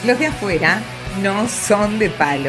Los de afuera no son de palo.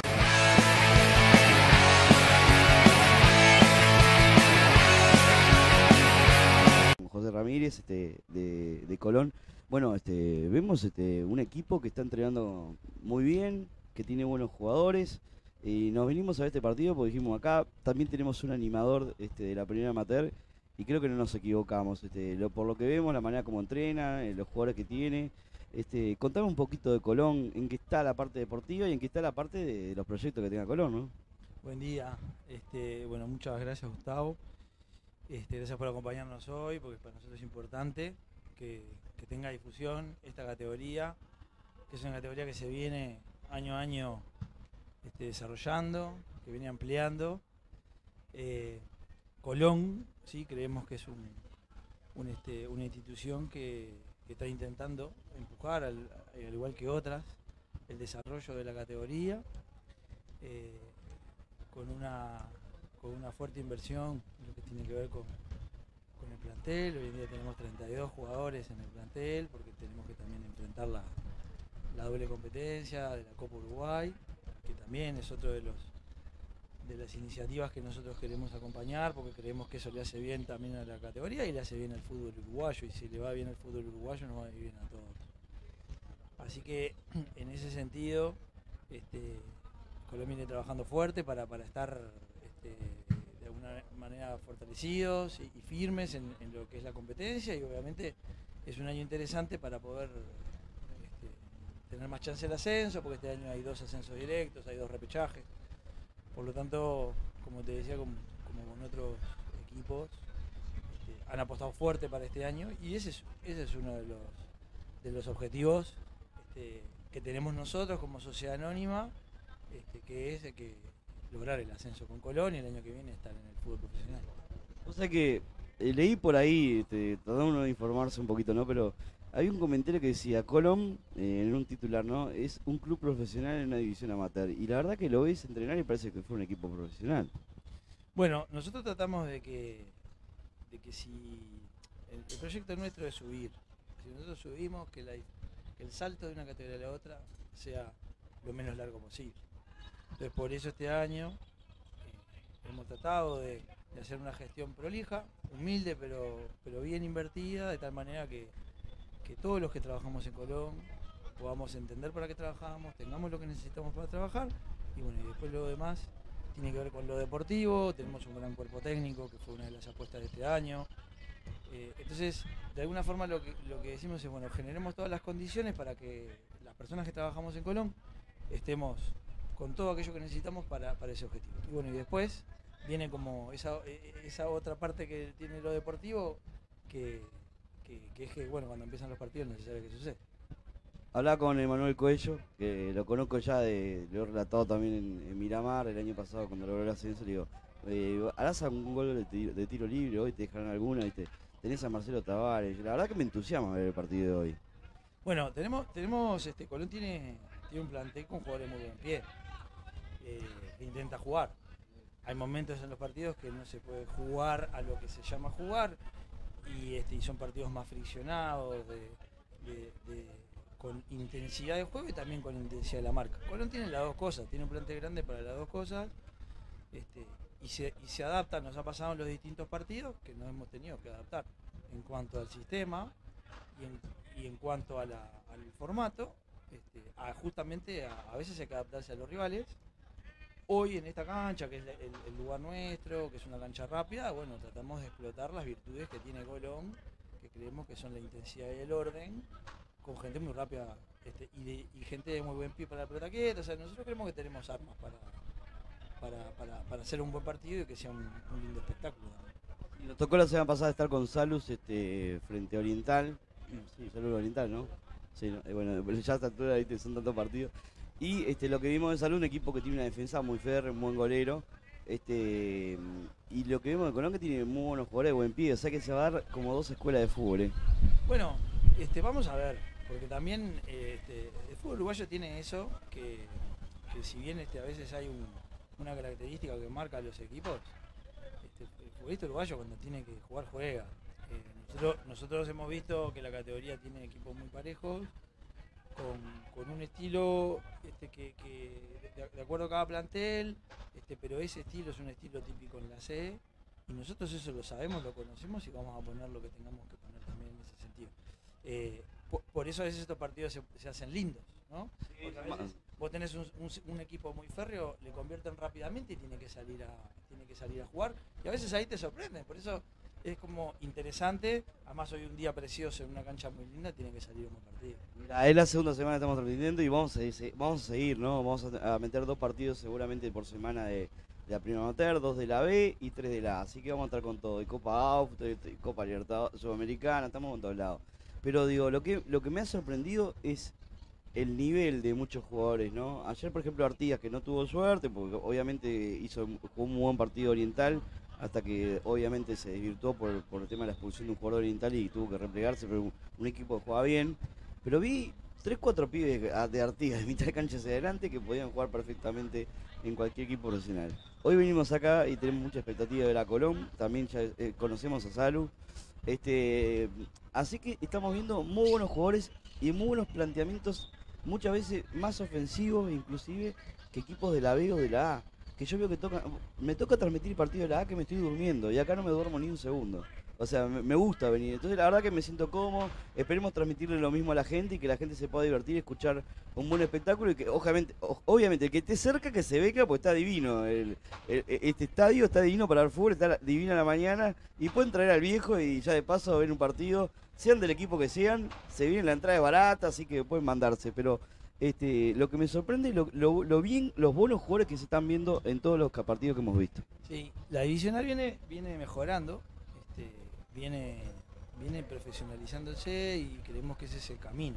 José Ramírez, de Colón. Bueno, vemos un equipo que está entrenando muy bien, que tiene buenos jugadores. Y nos venimos a ver este partido porque dijimos acá también tenemos un animador de la primera amateur y creo que no nos equivocamos. Por lo que vemos, la manera como entrena, los jugadores que tiene. Contame un poquito de Colón, en qué está la parte deportiva y en qué está la parte de los proyectos que tenga Colón, ¿no? Buen día. Bueno, muchas gracias, Gustavo. Gracias por acompañarnos hoy, porque para nosotros es importante que tenga difusión esta categoría, que es una categoría que se viene año a año desarrollando, que viene ampliando. Colón, sí, creemos que es una institución que está intentando empujar, al igual que otras, el desarrollo de la categoría. Con una fuerte inversión en lo que tiene que ver con el plantel. Hoy en día tenemos 32 jugadores en el plantel, porque tenemos que también enfrentar la doble competencia de la Copa Uruguay, que también es otro de las iniciativas que nosotros queremos acompañar, porque creemos que eso le hace bien también a la categoría y le hace bien al fútbol uruguayo, y si le va bien al fútbol uruguayo nos va a ir bien a todos. Así que en ese sentido, Colombia viene trabajando fuerte para estar de alguna manera fortalecidos y firmes en lo que es la competencia, y obviamente es un año interesante para poder tener más chance del ascenso, porque este año hay 2 ascensos directos, hay 2 repechajes. Por lo tanto, como te decía, como con otros equipos, han apostado fuerte para este año, y ese es uno de los objetivos que tenemos nosotros como sociedad anónima, que es que lograr el ascenso con Colón y el año que viene estar en el fútbol profesional. O sea que leí por ahí, tratando uno de informarse un poquito, ¿no? Pero había un comentario que decía, Colón, en un titular, ¿no? Es un club profesional en una división amateur. Y la verdad que lo ves entrenar y parece que fue un equipo profesional. Bueno, nosotros tratamos de que si el proyecto nuestro es subir, si nosotros subimos, que el salto de una categoría a la otra sea lo menos largo posible. Entonces, por eso este año hemos tratado de hacer una gestión prolija, humilde, pero bien invertida, de tal manera que todos los que trabajamos en Colón podamos entender para qué trabajamos, tengamos lo que necesitamos para trabajar, y bueno, y después lo demás tiene que ver con lo deportivo. Tenemos un gran cuerpo técnico, que fue una de las apuestas de este año. Entonces, de alguna forma lo que decimos es, bueno, generemos todas las condiciones para que las personas que trabajamos en Colón estemos con todo aquello que necesitamos para ese objetivo. Y bueno, y después viene como esa otra parte que tiene lo deportivo, que es que, bueno, cuando empiezan los partidos no se sabe qué sucede. Hablaba con Emanuel Coello, que lo conozco ya, lo he relatado también en Miramar el año pasado cuando logró el ascenso. Le digo, harás algún gol de tiro libre, hoy te dejarán alguna, ¿viste? Tenés a Marcelo Tavares. La verdad que me entusiasma ver el partido de hoy. Bueno, Colón tiene un plantel con jugadores muy buen pie, que intenta jugar. Hay momentos en los partidos que no se puede jugar a lo que se llama jugar, y son partidos más friccionados, con intensidad de juego y también con intensidad de la marca. Colón tiene las dos cosas, tiene un plantel grande para las dos cosas, y se adapta. Nos ha pasado en los distintos partidos que nos hemos tenido que adaptar en cuanto al sistema y en cuanto al formato. Justamente a veces hay que adaptarse a los rivales. Hoy en esta cancha, que es el lugar nuestro, que es una cancha rápida, bueno, tratamos de explotar las virtudes que tiene Colón, que creemos que son la intensidad y el orden, con gente muy rápida, y gente de muy buen pie para la pelota quieta. O sea, nosotros creemos que tenemos armas para hacer un buen partido y que sea un lindo espectáculo. Y nos tocó la semana pasada estar con Salus frente a Oriental. Sí, Salus Oriental, ¿no? Sí, no, bueno, ya a esta altura, ¿viste? Son tantos partidos. Y lo que vimos de Salud, un equipo que tiene una defensa muy férrea, un buen golero. Y lo que vimos de Colón, que tiene muy buenos jugadores de buen pie. O sea que se va a dar como 2 escuelas de fútbol, ¿eh? Bueno, vamos a ver, porque también el fútbol uruguayo tiene eso, que si bien a veces hay una característica que marca a los equipos, el futbolista uruguayo cuando tiene que jugar juega. Nosotros hemos visto que la categoría tiene equipos muy parejos, con un estilo de acuerdo a cada plantel, pero ese estilo es un estilo típico en la C, y nosotros eso lo sabemos, lo conocemos y vamos a poner lo que tengamos que poner también en ese sentido. Por eso a veces estos partidos se hacen lindos, ¿no? Porque a veces vos tenés un equipo muy férreo, le convierten rápidamente y tiene que salir a jugar, y a veces ahí te sorprenden, por eso es como interesante. Además hoy un día precioso en una cancha muy linda, tiene que salir un buen partido. Mira, es la segunda semana que estamos transmitiendo y vamos a seguir, ¿no? Vamos a meter 2 partidos seguramente por semana de la Primera Amateur, 2 de la B y 3 de la A. Así que vamos a estar con todo, y Copa AUF, Copa Libertadores, Sudamericana, estamos con todos lados. Pero digo, lo que me ha sorprendido es el nivel de muchos jugadores, ¿no? Ayer, por ejemplo, Artigas, que no tuvo suerte, porque obviamente jugó un muy buen partido Oriental, hasta que obviamente se desvirtuó por el tema de la expulsión de un jugador oriental y tuvo que replegarse, pero un equipo que jugaba bien. Pero vi 3-4 pibes de Artigas de mitad de cancha hacia adelante que podían jugar perfectamente en cualquier equipo profesional. Hoy venimos acá y tenemos mucha expectativa de la Colón, también ya conocemos a Salu. Así que estamos viendo muy buenos jugadores y muy buenos planteamientos, muchas veces más ofensivos inclusive que equipos de la B o de la A. Que yo veo que me toca transmitir el partido de la A que me estoy durmiendo y acá no me duermo ni un segundo. O sea, me gusta venir. Entonces la verdad que me siento cómodo. Esperemos transmitirle lo mismo a la gente y que la gente se pueda divertir, escuchar un buen espectáculo y que obviamente el que esté cerca que se venga, pues está divino. Este estadio está divino para ver fútbol, está divino a la mañana y pueden traer al viejo y ya de paso ver un partido, sean del equipo que sean, se viene la entrada de barata, así que pueden mandarse, pero lo que me sorprende es los buenos jugadores que se están viendo en todos los partidos que hemos visto. Sí, la divisional viene mejorando, viene profesionalizándose y creemos que ese es el camino,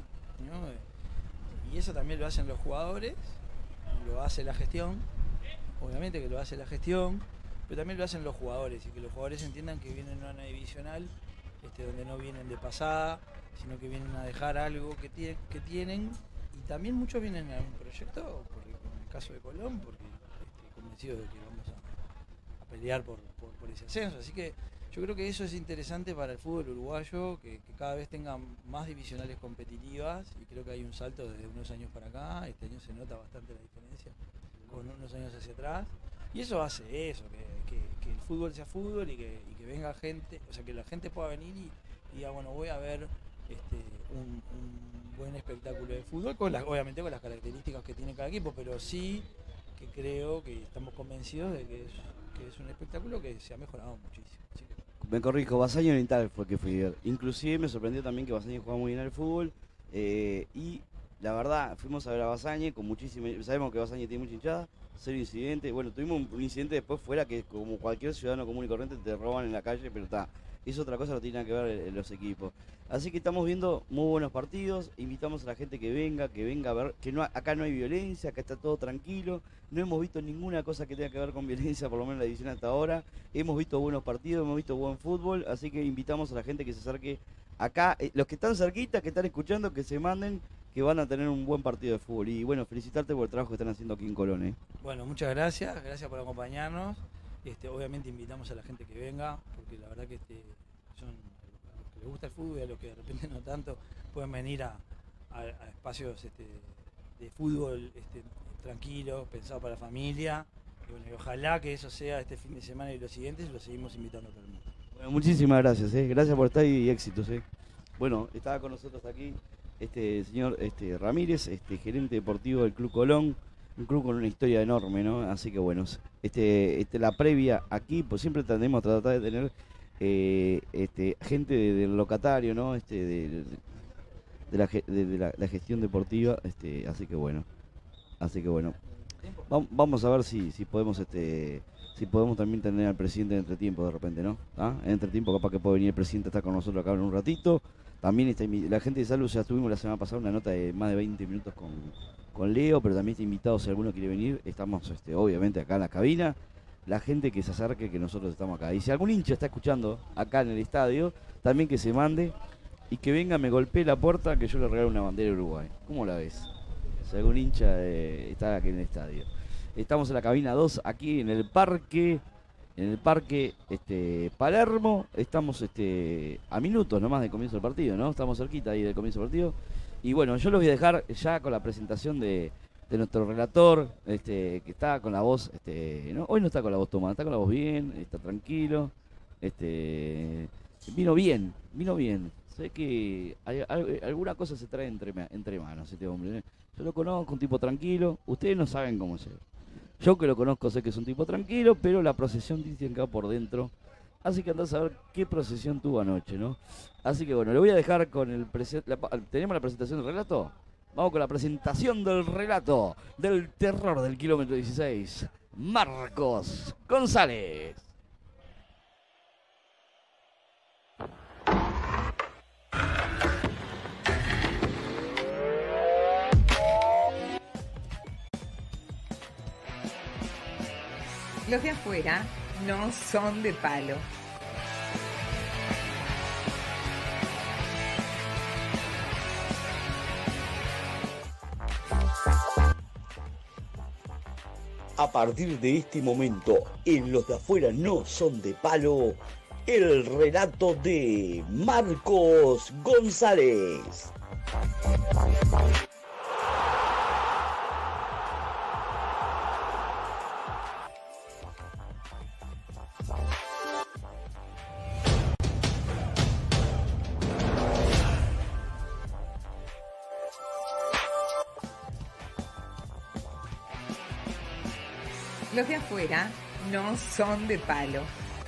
¿no? Y eso también lo hacen los jugadores, lo hace la gestión, obviamente que lo hace la gestión, pero también lo hacen los jugadores, y que los jugadores entiendan que vienen a una divisional donde no vienen de pasada, sino que vienen a dejar algo que tienen. Y también muchos vienen a un proyecto, porque en el caso de Colón, porque convencidos de que vamos a pelear por ese ascenso. Así que yo creo que eso es interesante para el fútbol uruguayo, que cada vez tengan más divisionales competitivas, y creo que hay un salto desde unos años para acá. Este año se nota bastante la diferencia con unos años hacia atrás. Y eso hace eso, que el fútbol sea fútbol y que venga gente, o sea, que la gente pueda venir y diga, bueno, voy a ver un buen espectáculo de fútbol, obviamente con las características que tiene cada equipo, pero sí que creo que estamos convencidos de que es un espectáculo que se ha mejorado muchísimo. Así que... Me corrijo, Basaña Oriental fue que fui a ver. Inclusive me sorprendió también que Basaña jugaba muy bien al fútbol, y la verdad fuimos a ver a Basaña con muchísimo, sabemos que Basaña tiene mucha hinchada, 0 incidente. Bueno, tuvimos un incidente después fuera que como cualquier ciudadano común y corriente te roban en la calle, pero está. Es otra cosa, no tiene nada que ver los equipos. Así que estamos viendo muy buenos partidos, invitamos a la gente que venga a ver, que acá no hay violencia, acá está todo tranquilo, no hemos visto ninguna cosa que tenga que ver con violencia, por lo menos en la división hasta ahora, hemos visto buenos partidos, hemos visto buen fútbol, así que invitamos a la gente que se acerque acá, los que están cerquitas, que están escuchando, que se manden, que van a tener un buen partido de fútbol. Y bueno, felicitarte por el trabajo que están haciendo aquí en Colón. Bueno, muchas gracias por acompañarnos. Obviamente invitamos a la gente que venga, porque la verdad que son a los que les gusta el fútbol y a los que de repente no tanto, pueden venir a espacios de fútbol tranquilos, pensados para la familia. Y bueno, y ojalá que eso sea este fin de semana y los siguientes, lo seguimos invitando a todo el mundo. Bueno, muchísimas gracias, gracias por estar y éxitos. Bueno, estaba con nosotros aquí señor Ramírez, gerente deportivo del Club Colón, un club con una historia enorme, ¿no? Así que bueno, la previa aquí, pues siempre tendemos a tratar de tener gente del locatario, ¿no? De la gestión deportiva, así que bueno, vamos a ver si podemos si podemos también tener al presidente en entretiempo de repente, ¿no? En entretiempo capaz que puede venir el presidente a estar con nosotros acá en un ratito. También la gente de Salud, ya tuvimos la semana pasada una nota de más de 20 minutos con Leo, pero también está invitado si alguno quiere venir. Estamos obviamente acá en la cabina. La gente que se acerque, que nosotros estamos acá. Y si algún hincha está escuchando acá en el estadio, también que se mande y que venga, me golpee la puerta, que yo le regalo una bandera de Uruguay. ¿Cómo la ves? Si algún hincha está aquí en el estadio. Estamos en la cabina 2, aquí en el parque en el Parque Palermo. Estamos a minutos nomás del comienzo del partido, ¿no? Estamos cerquita ahí del comienzo del partido. Y bueno, yo los voy a dejar ya con la presentación de nuestro relator, que está con la voz, ¿no? Hoy no está con la voz tomada, está con la voz bien, está tranquilo. Vino bien. Sé que alguna cosa se trae entre manos este hombre, ¿eh? Yo lo conozco, un tipo tranquilo. Ustedes no saben cómo es él. Yo que lo conozco sé que es un tipo tranquilo, pero la procesión dicen acá por dentro. Así que andás a ver qué procesión tuvo anoche, ¿no? Así que bueno, le voy a dejar con el ¿tenemos la presentación del relato? Vamos con la presentación del relato del terror del kilómetro 16. Marcos González. Los de afuera no son de palo. A partir de este momento, en Los de afuera no son de palo, el relato de Marcos González. Los de afuera no son de palo.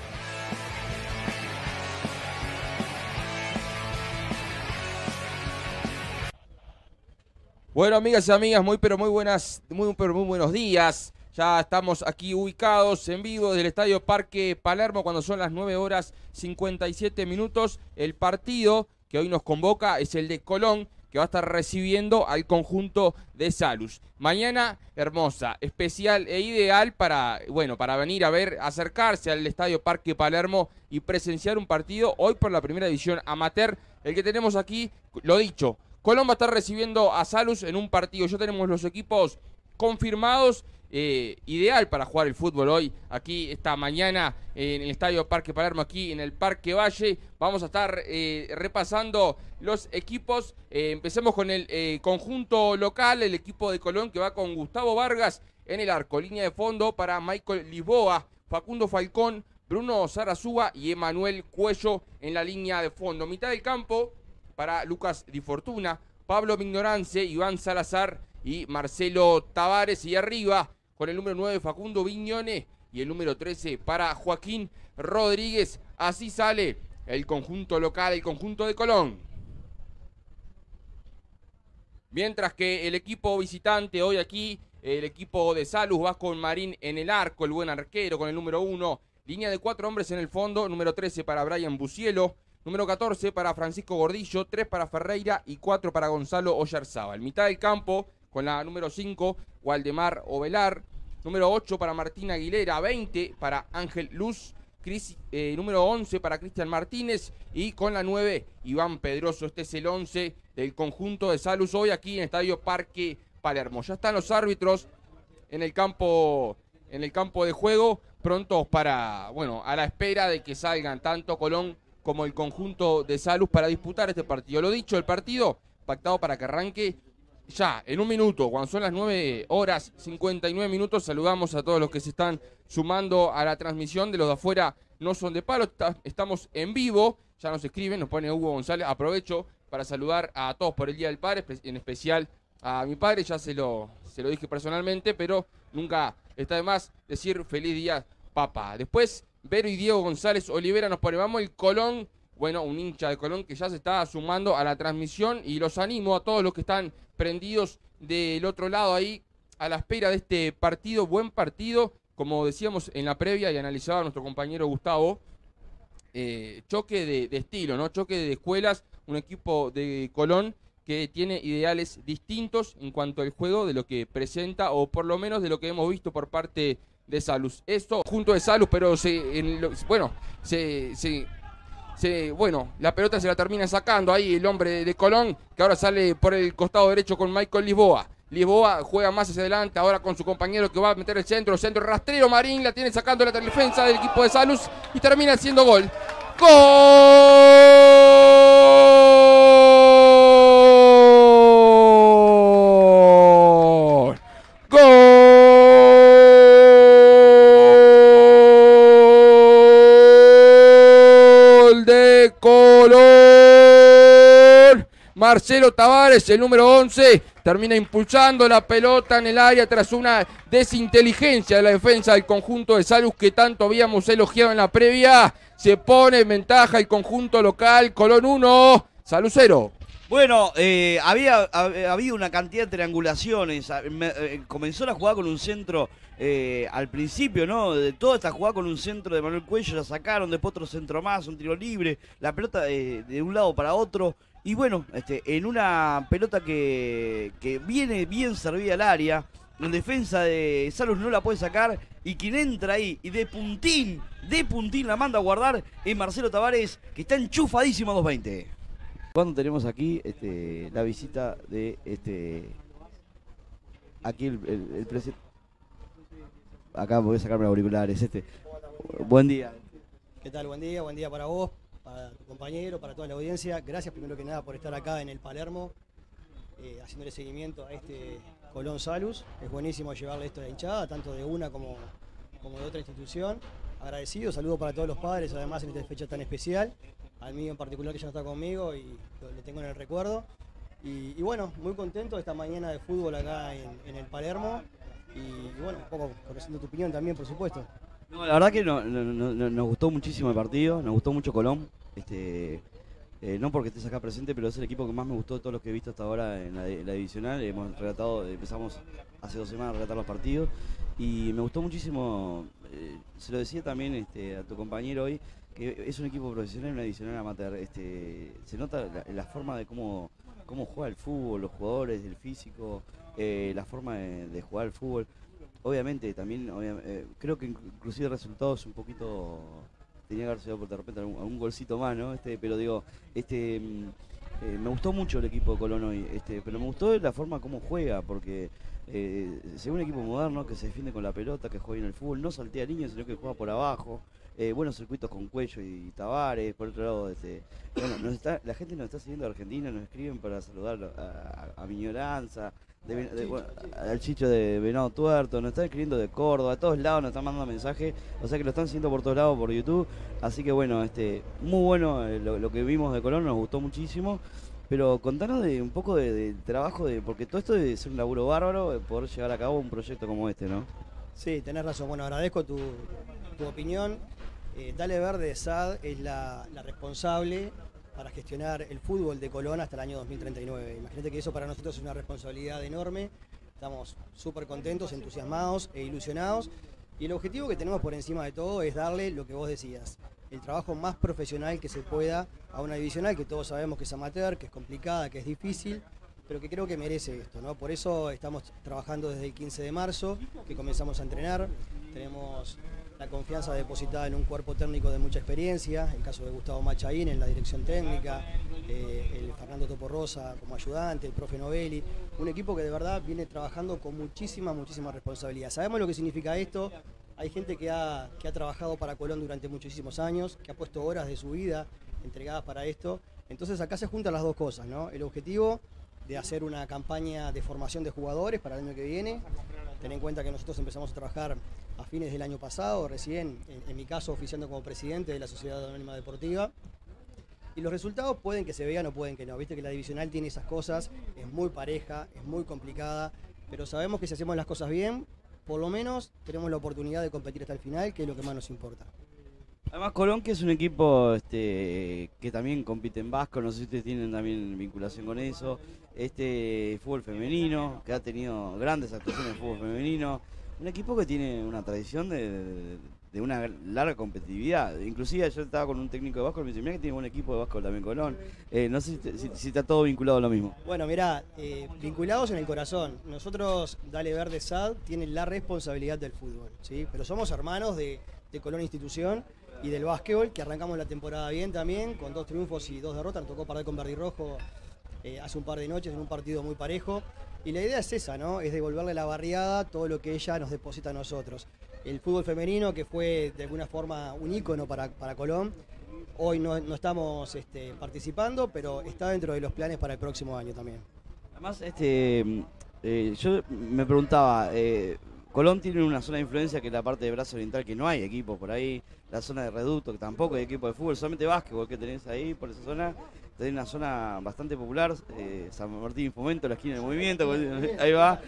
Bueno, amigas y amigas, muy buenos días. Ya estamos aquí ubicados en vivo del Estadio Parque Palermo cuando son las 9:57. El partido que hoy nos convoca es el de Colón, que va a estar recibiendo al conjunto de Salus. Mañana hermosa, especial e ideal para venir a ver, acercarse al Estadio Parque Palermo y presenciar un partido hoy por la primera división amateur, el que tenemos aquí, lo dicho. Colón va a estar recibiendo a Salus en un partido. Ya tenemos los equipos confirmados. Ideal para jugar el fútbol hoy, aquí esta mañana en el Estadio Parque Palermo, aquí en el Parque Valle. Vamos a estar repasando los equipos. Empecemos con el conjunto local, el equipo de Colón, que va con Gustavo Vargas en el arco. Línea de fondo para Michael Lisboa, Facundo Falcón, Bruno Zarazúa y Emanuel Cuello en la línea de fondo. Mitad del campo para Lucas Di Fortuna, Pablo Mignorance, Iván Salazar y Marcelo Tavares. Y arriba con el número 9 Facundo Viñone y el número 13 para Joaquín Rodríguez. Así sale el conjunto local, el conjunto de Colón. Mientras que el equipo visitante hoy aquí, el equipo de Salus va con Marín en el arco, el buen arquero con el número 1. Línea de 4 hombres en el fondo, número 13 para Brian Bucielo, número 14 para Francisco Gordillo, 3 para Ferreira y 4 para Gonzalo Oyarzábal. Mitad del campo con la número 5, Waldemar Ovelar, número 8 para Martín Aguilera, 20 para Ángel Luz, número 11 para Cristian Martínez y con la 9, Iván Pedroso. Este es el 11 del conjunto de Salus hoy aquí en el Estadio Parque Palermo. Ya están los árbitros en el campo de juego, prontos para, a la espera de que salgan tanto Colón como el conjunto de Salus para disputar este partido. Lo dicho, el partido pactado para que arranque ya en un minuto, cuando son las 9:59. Saludamos a todos los que se están sumando a la transmisión de Los de afuera no son de palo. Estamos en vivo, ya nos escriben, nos pone Hugo González. Aprovecho para saludar a todos por el Día del Padre, en especial a mi padre. Ya se lo dije personalmente, pero nunca está de más decir feliz día, papá. Después, Vero y Diego González Olivera nos pone, vamos el Colón. Bueno, un hincha de Colón que ya se está sumando a la transmisión, y los animo a todos los que están prendidos del otro lado ahí a la espera de este partido, buen partido, como decíamos en la previa y analizaba nuestro compañero Gustavo, choque de estilo, ¿no? Choque de escuelas, un equipo de Colón que tiene ideales distintos en cuanto al juego de lo que presenta, o por lo menos de lo que hemos visto por parte de Salus. Esto junto de Salus, pero la pelota se la termina sacando ahí el hombre de Colón, que ahora sale por el costado derecho con Michael Lisboa. Lisboa juega más hacia adelante, ahora con su compañero que va a meter el centro rastrero Marín, la tiene sacando la defensa del equipo de Salus y termina haciendo gol. ¡Gol! ¡Gol de Colón! Marcelo Tavares, el número 11, termina impulsando la pelota en el área tras una desinteligencia de la defensa del conjunto de Salus que tanto habíamos elogiado en la previa. Se pone en ventaja el conjunto local, Colón 1, Salus 0. Bueno, había habido una cantidad de triangulaciones. Comenzó la jugada con un centro al principio, ¿no? De toda esta jugada con un centro de Manuel Cuello, la sacaron, después otro centro más, un tiro libre, la pelota de un lado para otro. Y bueno, en una pelota que viene bien servida al área, el defensa de Salus no la puede sacar y quien entra ahí y de puntín la manda a guardar es Marcelo Tavares, que está enchufadísimo a 220. Cuando tenemos aquí la visita de aquí el presidente. Acá voy a sacarme los auriculares. Buen día. ¿Qué tal? Buen día para vos, para tu compañero, para toda la audiencia. Gracias primero que nada por estar acá en el Palermo, haciéndole seguimiento a este Colón Salus. Es buenísimo llevarle esto a la hinchada, tanto de una como de otra institución. Agradecido, saludo para todos los padres, además en esta fecha tan especial. Al mío en particular que ya no está conmigo y lo tengo en el recuerdo. Y bueno, muy contento de esta mañana de fútbol acá en el Palermo. Y bueno, un poco conociendo tu opinión también, por supuesto. No, la verdad que nos gustó muchísimo el partido, nos gustó mucho Colón. No porque estés acá presente, pero es el equipo que más me gustó de todos los que he visto hasta ahora en la divisional. Empezamos hace 2 semanas a relatar los partidos y me gustó muchísimo. Se lo decía también a tu compañero hoy, que es un equipo profesional y una divisional amateur. Se nota la forma de cómo juega el fútbol, los jugadores, el físico, la forma de jugar el fútbol. Obviamente también, creo que inclusive el resultado es un poquito, tenía que haber sido por de repente algún golcito más, ¿no? Pero digo, me gustó mucho el equipo de Colón hoy, pero me gustó la forma como juega, porque se ve un equipo moderno que se defiende con la pelota, que juega en el fútbol, no saltea líneas, sino que juega por abajo. Buenos circuitos con Cuello y Tavares. Por otro lado, bueno, la gente nos está siguiendo de Argentina, nos escriben para saludar a Miñoranza, al Chicho de Venado Tuerto, nos están escribiendo de Córdoba, de todos lados nos están mandando mensajes, o sea que lo están siguiendo por todos lados por YouTube. Así que bueno, muy bueno lo que vimos de Colón, nos gustó muchísimo. Pero contanos un poco del trabajo, porque todo esto debe ser un laburo bárbaro, de poder llevar a cabo un proyecto como este, ¿no? Sí, tenés razón. Bueno, agradezco tu opinión. Dale Verde SAD es la responsable para gestionar el fútbol de Colón hasta el año 2039. Imagínate que eso para nosotros es una responsabilidad enorme. Estamos súper contentos, entusiasmados e ilusionados. Y el objetivo que tenemos por encima de todo es darle lo que vos decías, el trabajo más profesional que se pueda a una divisional que todos sabemos que es amateur, que es complicada, que es difícil, pero que creo que merece esto, ¿no? Por eso estamos trabajando desde el 15 de marzo, que comenzamos a entrenar. Tenemos la confianza depositada en un cuerpo técnico de mucha experiencia, el caso de Gustavo Machaín en la dirección técnica, el Fernando Toporrosa como ayudante, el profe Novelli, un equipo que de verdad viene trabajando con muchísima responsabilidad. Sabemos lo que significa esto, hay gente que ha trabajado para Colón durante muchísimos años, que ha puesto horas de su vida entregadas para esto, entonces acá se juntan las dos cosas, ¿no? El objetivo de hacer una campaña de formación de jugadores para el año que viene. Ten en cuenta que nosotros empezamos a trabajar a fines del año pasado, recién, en mi caso, oficiando como presidente de la Sociedad Anónima Deportiva. Y los resultados pueden que se vean o pueden que no. Viste que la divisional tiene esas cosas, es muy pareja, es muy complicada, pero sabemos que si hacemos las cosas bien, por lo menos tenemos la oportunidad de competir hasta el final, que es lo que más nos importa. Además Colón, que es un equipo que también compite en Vasco, no sé si ustedes tienen también vinculación con eso, fútbol femenino, que ha tenido grandes actuaciones en fútbol femenino, un equipo que tiene una tradición de una larga competitividad. Inclusive yo estaba con un técnico de Vasco y me dice, mira que tiene un equipo de Vasco también Colón. No sé si está todo vinculado a lo mismo. Bueno, mirá, vinculados en el corazón. Nosotros, Dale Verde SAD, tiene la responsabilidad del fútbol, ¿sí? Pero somos hermanos de Colón Institución y del básquetbol, que arrancamos la temporada bien también, con 2 triunfos y 2 derrotas. Nos tocó perder con Verdi Rojo hace un par de noches en un partido muy parejo. Y la idea es esa, ¿no? Es devolverle a la barriada todo lo que ella nos deposita a nosotros. El fútbol femenino, que fue de alguna forma un ícono para Colón, hoy no estamos participando, pero está dentro de los planes para el próximo año también. Además, yo me preguntaba, Colón tiene una zona de influencia que es la parte de Brazo Oriental, que no hay equipos por ahí, la zona de Reducto, que tampoco hay equipo de fútbol, solamente básquetbol que tenés ahí por esa zona. Tenés una zona bastante popular, San Martín Fomento, la esquina del movimiento, ahí va.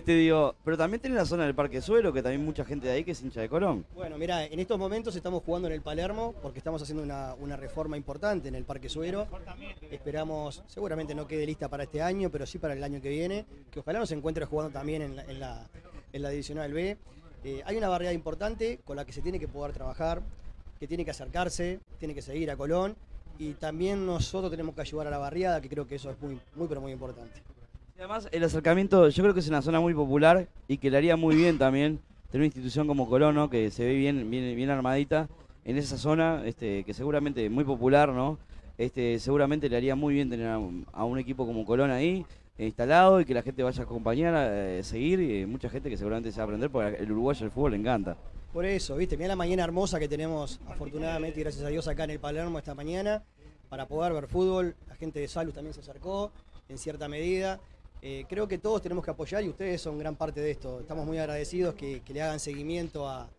Pero también tenés la zona del Parque Suero, que también mucha gente de ahí que es hincha de Colón. Bueno, mira, en estos momentos estamos jugando en el Palermo, porque estamos haciendo una reforma importante en el Parque Suero. Esperamos, seguramente no quede lista para este año, pero sí para el año que viene, que ojalá nos encuentre jugando también en la Divisional B. Hay una barriada importante con la que se tiene que poder trabajar, que tiene que acercarse, tiene que seguir a Colón. Y también nosotros tenemos que ayudar a la barriada, que creo que eso es muy, pero muy importante. Y además, el acercamiento, yo creo que es una zona muy popular y que le haría muy bien también tener una institución como Colón, ¿no? Que se ve bien armadita en esa zona, que seguramente es muy popular, ¿no? Seguramente le haría muy bien tener a un equipo como Colón ahí instalado y que la gente vaya a acompañar, a seguir, y mucha gente que seguramente se va a aprender, porque el uruguayo el fútbol le encanta. Por eso, viste, mirá la mañana hermosa que tenemos, afortunadamente, y gracias a Dios, acá en el Palermo esta mañana, para poder ver fútbol. La gente de Salus también se acercó, en cierta medida. Creo que todos tenemos que apoyar y ustedes son gran parte de esto. Estamos muy agradecidos que le hagan seguimiento a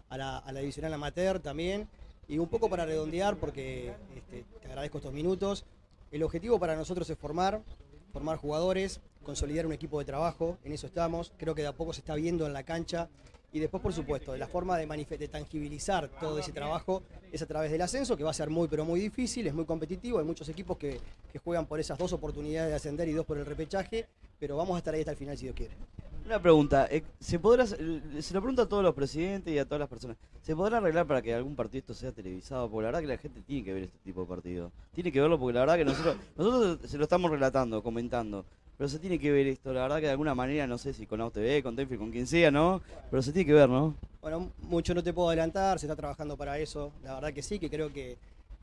la divisional amateur también. Y un poco para redondear, porque te agradezco estos minutos, el objetivo para nosotros es formar jugadores, consolidar un equipo de trabajo, en eso estamos. Creo que de a poco se está viendo en la cancha. Y después, por supuesto, de la forma de tangibilizar todo ese trabajo es a través del ascenso, que va a ser muy, pero muy difícil, es muy competitivo. Hay muchos equipos que juegan por esas 2 oportunidades de ascender y 2 por el repechaje, pero vamos a estar ahí hasta el final si Dios quiere. Una pregunta, se lo pregunto a todos los presidentes y a todas las personas, ¿se podrá arreglar para que algún partido esto sea televisado? Porque la verdad que la gente tiene que ver este tipo de partidos. Tiene que verlo porque la verdad que nosotros se lo estamos relatando, comentando. Pero se tiene que ver esto, la verdad que de alguna manera, no sé si con AUTV, con Tenfield, con quien sea, ¿no? Pero se tiene que ver, ¿no? Bueno, mucho no te puedo adelantar, se está trabajando para eso. La verdad que sí, que creo que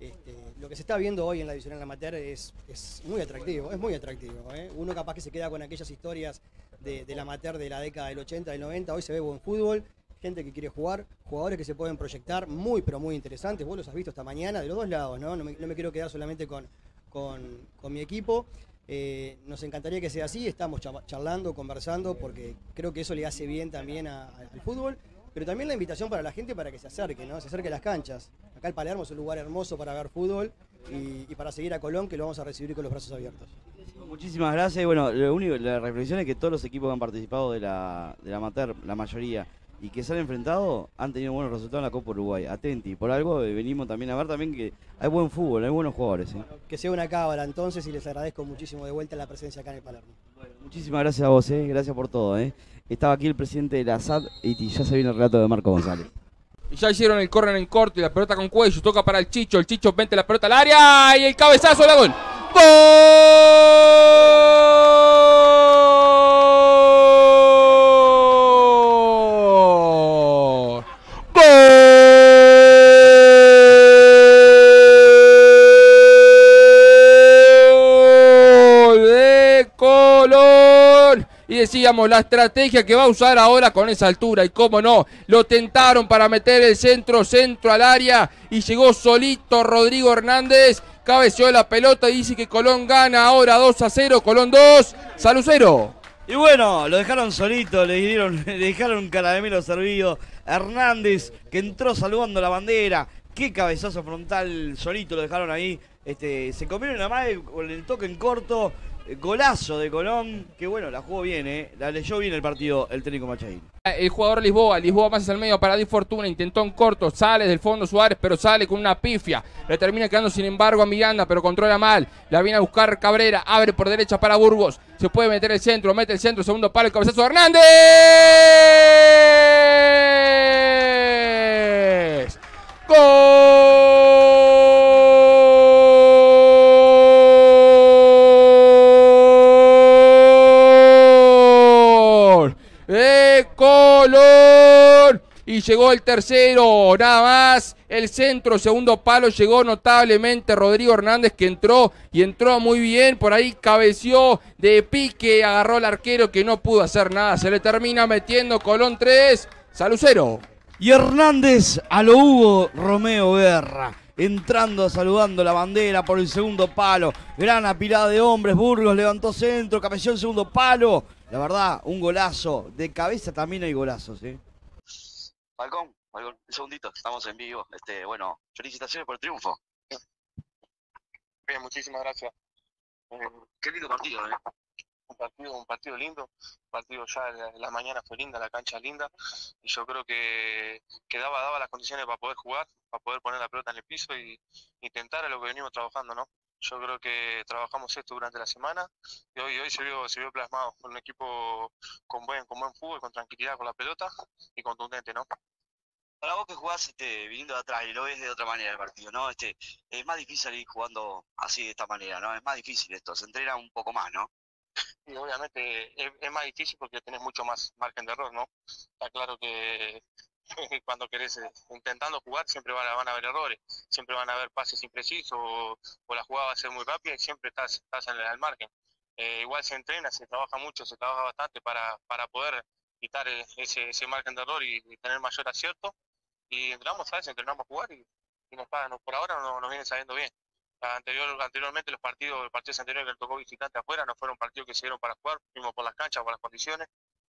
lo que se está viendo hoy en la divisional amateur es muy atractivo, es muy atractivo. Uno capaz que se queda con aquellas historias del amateur de la década del 80, del 90, hoy se ve buen fútbol, gente que quiere jugar, jugadores que se pueden proyectar, muy pero muy interesantes. Vos los has visto esta mañana de los dos lados, ¿no? No me quiero quedar solamente con mi equipo. Nos encantaría que sea así, estamos charlando, conversando, porque creo que eso le hace bien también al fútbol, pero también la invitación para la gente para que se acerque, ¿no? Se acerque a las canchas. Acá el Palermo es un lugar hermoso para ver fútbol y para seguir a Colón, que lo vamos a recibir con los brazos abiertos. Muchísimas gracias. Y bueno, la reflexión es que todos los equipos que han participado de la amateur, la mayoría, y que se han enfrentado, han tenido buenos resultados en la Copa Uruguay. Atenti, por algo venimos también a ver también que hay buen fútbol, hay buenos jugadores. Que sea una cábala entonces, y les agradezco muchísimo de vuelta la presencia acá en el Palermo. Bueno, muchísimas gracias a vos, gracias por todo. Estaba aquí el presidente de la SAD y ya se viene el relato de Marco González. Y ya hicieron el córner en corto y la pelota con Cuello, toca para el Chicho mete la pelota al área y el cabezazo, la gol. ¡Gol! Y decíamos la estrategia que va a usar ahora con esa altura, y cómo no, lo tentaron para meter el centro al área y llegó solito Rodrigo Hernández, cabeceó la pelota y dice que Colón gana ahora 2-0, Colón 2, Salud 0. Y bueno, lo dejaron solito, le dejaron un caramelo servido. Hernández, que entró saludando la bandera, qué cabezazo frontal, solito lo dejaron ahí. Se comieron la madre con el toque en corto. Golazo de Colón, que bueno, la jugó bien, la leyó bien el partido el técnico Machaín. El jugador Lisboa más hacia el medio para Di Fortuna, intentó en corto, sale del fondo Suárez, pero sale con una pifia, le termina quedando sin embargo a Miranda, pero controla mal, la viene a buscar Cabrera, abre por derecha para Burgos, se puede meter el centro, mete el centro, segundo palo, el cabezazo de Hernández. ¡Gol! y llegó el tercero, nada más. El centro, segundo palo, llegó notablemente Rodrigo Hernández, que entró y entró muy bien. Por ahí cabeció de pique, agarró al arquero que no pudo hacer nada. Se le termina metiendo Colón 3, Salud 0. Y Hernández a lo Hugo Romeo Guerra, entrando, saludando la bandera por el segundo palo. Gran apilada de hombres, Burgos levantó centro, cabeció el segundo palo. La verdad, un golazo. De cabeza también hay golazos, ¿eh? Falcón, un segundito, estamos en vivo. Bueno, felicitaciones por el triunfo. Bien, muchísimas gracias. Qué lindo partido, ¿eh? Un partido lindo, un partido ya la mañana fue linda, la cancha linda, y yo creo que daba las condiciones para poder jugar, para poder poner la pelota en el piso y intentar a lo que venimos trabajando, ¿no? Yo creo que trabajamos esto durante la semana y hoy se vio plasmado con un equipo con buen fútbol, con tranquilidad con la pelota y contundente, ¿no? Para vos que jugás viniendo de atrás y lo ves de otra manera el partido, ¿no? Es más difícil ir jugando así de esta manera, ¿no? Es más difícil esto, se entrena un poco más, ¿no? Y obviamente es más difícil porque tenés mucho más margen de error, ¿no? Está claro que cuando querés intentando jugar siempre van a haber errores, siempre van a haber pases imprecisos o la jugada va a ser muy rápida y siempre estás en el margen. Igual se entrena, se trabaja mucho, se trabaja bastante para poder quitar ese margen de error y tener mayor acierto. Y entrenamos a jugar y por ahora nos viene saliendo bien. Anteriormente los partidos anteriores que le tocó visitante afuera no fueron partidos que se dieron para jugar, fuimos por las canchas, por las condiciones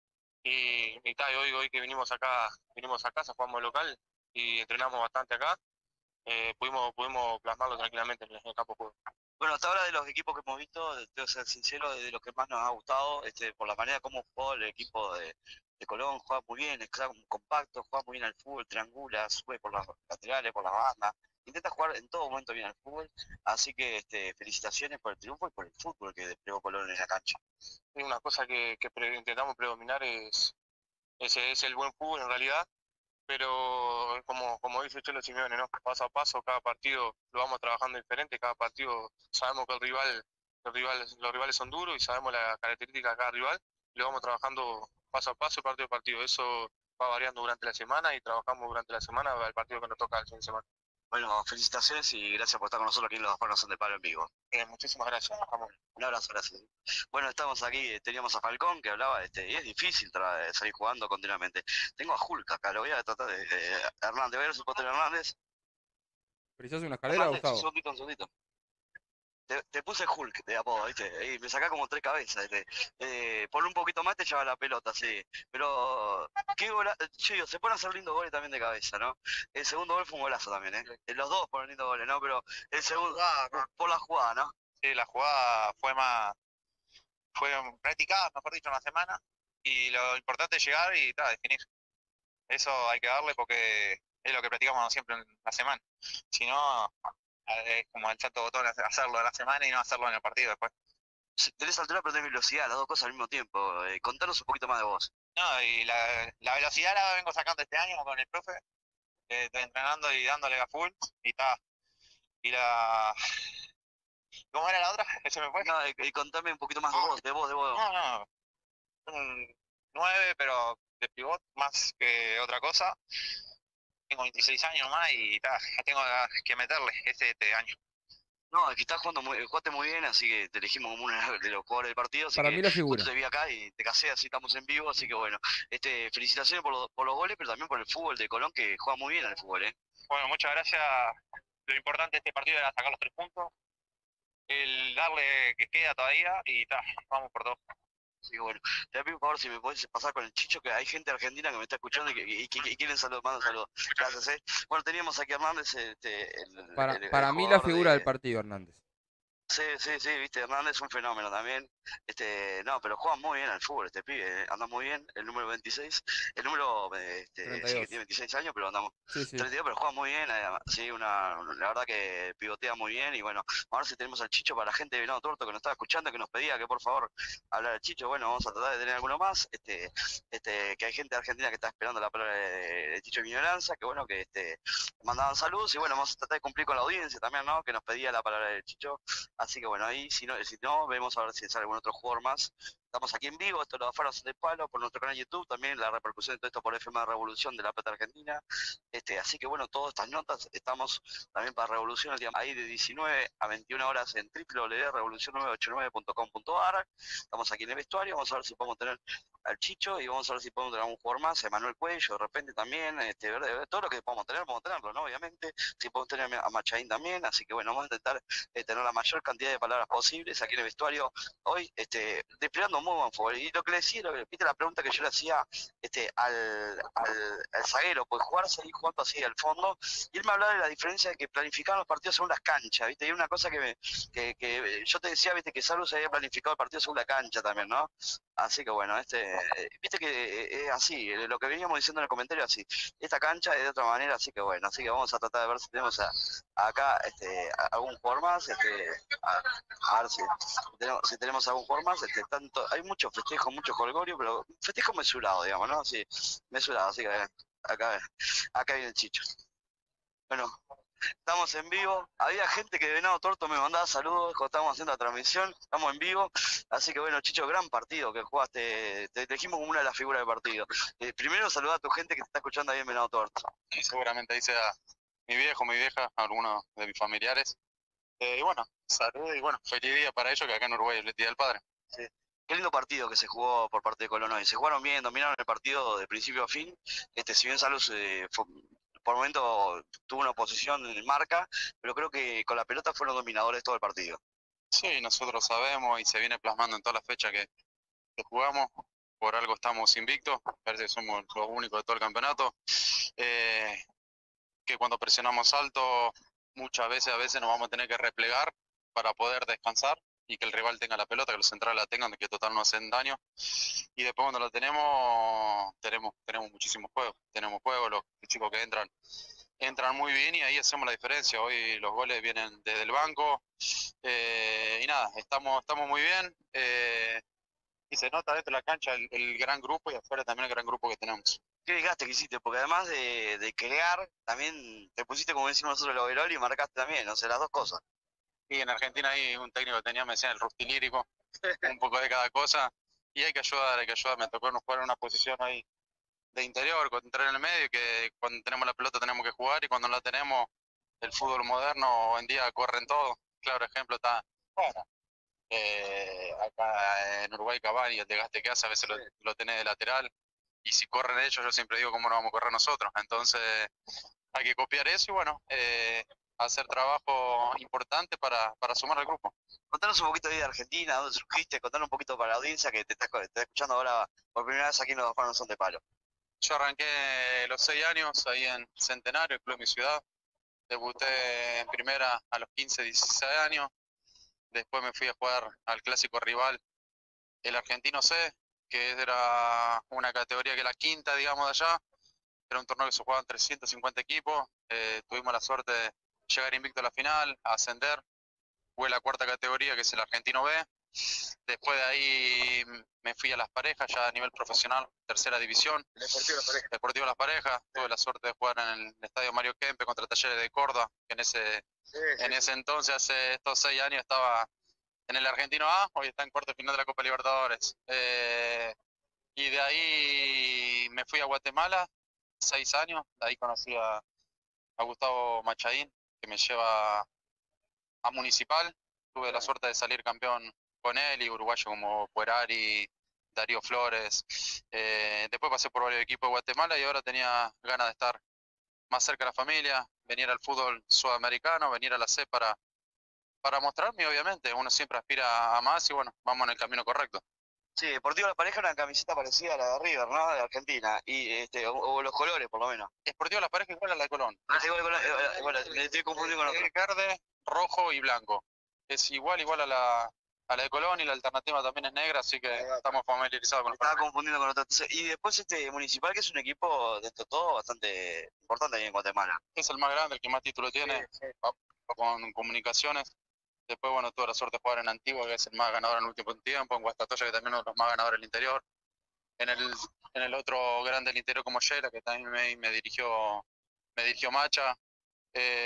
y hoy que vinimos a casa, jugamos de local y entrenamos bastante acá, pudimos plasmarlo tranquilamente en el campo de juego. Bueno, hasta ahora de los equipos que hemos visto, tengo que ser sincero, de los que más nos ha gustado, por la manera como jugó el equipo de Colón, juega muy bien, es compacto, juega muy bien al fútbol, triangula, sube por las laterales, por las bandas, intenta jugar en todo momento bien al fútbol, así que felicitaciones por el triunfo y por el fútbol que desplegó Colón en la cancha. Y una cosa que intentamos predominar es el buen fútbol en realidad, pero como dice Chelo Simeone, ¿no? Paso a paso, cada partido lo vamos trabajando diferente, cada partido sabemos que los rivales son duros y sabemos la característica de cada rival, y lo vamos trabajando paso a paso, partido a partido. Eso va variando durante la semana y trabajamos durante la semana el partido que nos toca el fin de semana. Bueno, felicitaciones y gracias por estar con nosotros aquí en Los Dos Son de Palo en vivo. Muchísimas gracias. Vamos. Un abrazo, gracias. Bueno, estamos aquí, teníamos a Falcón que hablaba, y es difícil salir jugando continuamente. Tengo a Hulk acá, lo voy a tratar de Hernández, ¿voy a ver su de Hernández? ¿Precisas una escalera, Gustavo? Un segundito. Te puse Hulk de apodo, ¿viste? Y me sacá como 3 cabezas, por un poquito más te lleva la pelota, sí. Pero, yo digo, se pueden hacer lindos goles también de cabeza, ¿no? El segundo gol fue un golazo también, ¿eh? Los dos fueron lindos goles, ¿no? Pero el segundo, por la jugada, ¿no? Sí, la jugada fue practicada, mejor dicho, en la semana. Y lo importante es llegar y definir. Eso hay que darle porque es lo que practicamos siempre en la semana. Si no, es como el chato botón hacerlo en la semana y no hacerlo en el partido después. Tenés altura pero tenés velocidad, las dos cosas al mismo tiempo. Contanos un poquito más de vos. No, y la velocidad la vengo sacando este año con el profe, estoy entrenando y dándole a full, y está. Y ¿cómo era la otra? ¿Se me fue? No, y contame un poquito más de vos. No. Un 9, pero de pivot más que otra cosa. Tengo 26 años nomás y tengo que meterle este año. No, aquí estás jugaste muy bien, así que te elegimos como uno de los jugadores del partido. Así Para que mí la figura. te vi acá y te casé, así estamos en vivo, así que bueno. Felicitaciones por los goles, pero también por el fútbol de Colón, que juega muy bien al fútbol, ¿eh? Bueno, muchas gracias. Lo importante de este partido era sacar los 3 puntos, el darle que queda todavía y vamos por todo. Así que bueno, te pido por favor si me podés pasar con el Chicho, que hay gente argentina que me está escuchando y quieren saludar, mandan saludos. Gracias, Bueno, teníamos aquí a Hernández, Para mí la figura del partido, Hernández. Sí, viste, Hernández es un fenómeno también. No, pero juega muy bien al fútbol este pibe, anda muy bien, el número 26, el número sí que tiene 26 años, pero andamos 32, pero juega muy bien, sí, la verdad que pivotea muy bien y bueno, ahora si tenemos al Chicho para la gente de Venado Tuerto que nos estaba escuchando, que nos pedía que por favor hablara al Chicho, bueno, vamos a tratar de tener alguno más, que hay gente de Argentina que está esperando la palabra de Chicho Vignoranza, que bueno, que mandaban saludos y bueno, vamos a tratar de cumplir con la audiencia también, ¿no? Que nos pedía la palabra del Chicho. Así que bueno, ahí si no, vemos a ver si sale algún otro jugador más estamos aquí en vivo, esto lo afuera de palo, por nuestro canal de YouTube, también la repercusión de todo esto por FM Revolución de La Plata Argentina. Así que bueno, todas estas notas estamos también para Revolución, el día ahí de 19 a 21 horas en www.revolucion989.com.ar. Estamos aquí en el vestuario, vamos a ver si podemos tener al Chicho y vamos a ver si podemos tener algún jugador más, a Emanuel Cuello, de repente también, todo lo que podemos tenerlo, ¿no? Obviamente, si podemos tener a Machaín también, así que bueno, vamos a intentar tener la mayor cantidad de palabras posibles aquí en el vestuario hoy, desplegando muy buen fútbol. Y lo que le decía, viste la pregunta que yo le hacía al zaguero, pues jugar seguir jugando así al fondo, y él me hablaba de la diferencia de que planificaban los partidos según las canchas, viste, y una cosa que yo te decía, viste, que Salud se había planificado el partido según la cancha también, ¿no? Así que bueno, viste que es así, lo que veníamos diciendo en el comentario, así, esta cancha es de otra manera, así que bueno, así que vamos a tratar de ver si tenemos acá algún jugador más, a ver si tenemos algún jugador más, hay muchos festejos, mucho colgorio, pero festejo mesurado, digamos, ¿no? Sí, mesurado, así que acá viene el Chicho. Bueno, estamos en vivo. Había gente que de Venado Tuerto me mandaba saludos cuando estábamos haciendo la transmisión. Estamos en vivo. Así que bueno, Chicho, gran partido que jugaste. Te elegimos como una de las figuras del partido. Primero saludar a tu gente que te está escuchando ahí en Venado Tuerto. Y seguramente ahí sea mi viejo, mi vieja, algunos de mis familiares. Y bueno, salud y bueno, feliz día para ellos, que acá en Uruguay es el Día del Padre. Sí. Qué lindo partido que se jugó por parte de Colón hoy. Se jugaron bien, dominaron el partido de principio a fin. Si bien Salud por momento tuvo una posición en marca, pero creo que con la pelota fueron dominadores todo el partido. Sí, nosotros sabemos y se viene plasmando en todas las fechas que jugamos. Por algo estamos invictos, parece que somos los únicos de todo el campeonato. Que cuando presionamos alto, a veces nos vamos a tener que replegar para poder descansar y que el rival tenga la pelota, que los centrales la tengan, que total no hacen daño. Y después cuando lo tenemos muchísimos juegos. Tenemos juegos, los chicos que entran muy bien y ahí hacemos la diferencia. Hoy los goles vienen desde el banco y nada, estamos muy bien. Y se nota dentro de la cancha el gran grupo y afuera también el gran grupo que tenemos. ¿Qué desgaste que hiciste? Porque además de crear, también te pusiste, como decimos nosotros, el overall y marcaste también, o sea, las dos cosas. Y en Argentina hay un técnico que tenía, me decían, el rustilírico, un poco de cada cosa, y hay que ayudar. Me tocó jugar en una posición ahí de interior, entrar en el medio, que cuando tenemos la pelota tenemos que jugar, y cuando no la tenemos, el fútbol moderno hoy en día corren todo. Claro ejemplo está, bueno, acá en Uruguay Cavani, el desgaste que hace, a veces lo tenés de lateral, y si corren ellos, yo siempre digo, ¿cómo no vamos a correr nosotros? Entonces, hay que copiar eso y bueno, hacer trabajo importante para sumar al grupo. Contanos un poquito de Argentina, dónde surgiste, contanos un poquito para la audiencia que te está escuchando ahora por primera vez aquí en Los Dos Palos No Son de Palo. Yo arranqué los 6 años ahí en Centenario, el club de mi ciudad. Debuté en primera a los 15, 16 años. Después me fui a jugar al clásico rival, el Argentino C, que era una categoría que la quinta, digamos, de allá. Era un torneo que se jugaban 350 equipos. Tuvimos la suerte de llegar invicto a la final, a ascender. Jugué la cuarta categoría, que es el Argentino B. Después de ahí me fui a las parejas, ya a nivel profesional, tercera división. Deportivo Las Parejas. Tuve la suerte de jugar en el estadio Mario Kempe contra Talleres de Córdoba, que en ese entonces, hace estos 6 años, estaba en el Argentino A, hoy está en cuarto final de la Copa Libertadores. Y de ahí me fui a Guatemala, 6 años. De ahí conocí a Gustavo Machaín, que me lleva a Municipal. Tuve la suerte de salir campeón con él y uruguayos como Puerari, Darío Flores. Después pasé por varios equipos de Guatemala y ahora tenía ganas de estar más cerca de la familia, venir al fútbol sudamericano, venir a la C para mostrarme, obviamente. Uno siempre aspira a más y bueno, vamos en el camino correcto. Sí, Deportivo La Pareja era una camiseta parecida a la de River, ¿no? De Argentina, y o los colores por lo menos. Deportivo La Pareja igual a la de Colón. Igual a Colón, bueno, me estoy confundiendo con otro. Verde, rojo y blanco. Es igual a la de Colón, y la alternativa también es negra, así que estamos familiarizados con los colores. Estaba confundiendo con otro. Y después Municipal, que es un equipo dentro de todo bastante importante ahí en Guatemala. Es el más grande, el que más títulos tiene, sí. Con comunicaciones. Después, bueno, tuve la suerte de jugar en Antigua, que es el más ganador en el último tiempo, en Guastatoya, que también es uno de los más ganadores del interior. En el otro grande del interior como Yela, que también me dirigió Macha.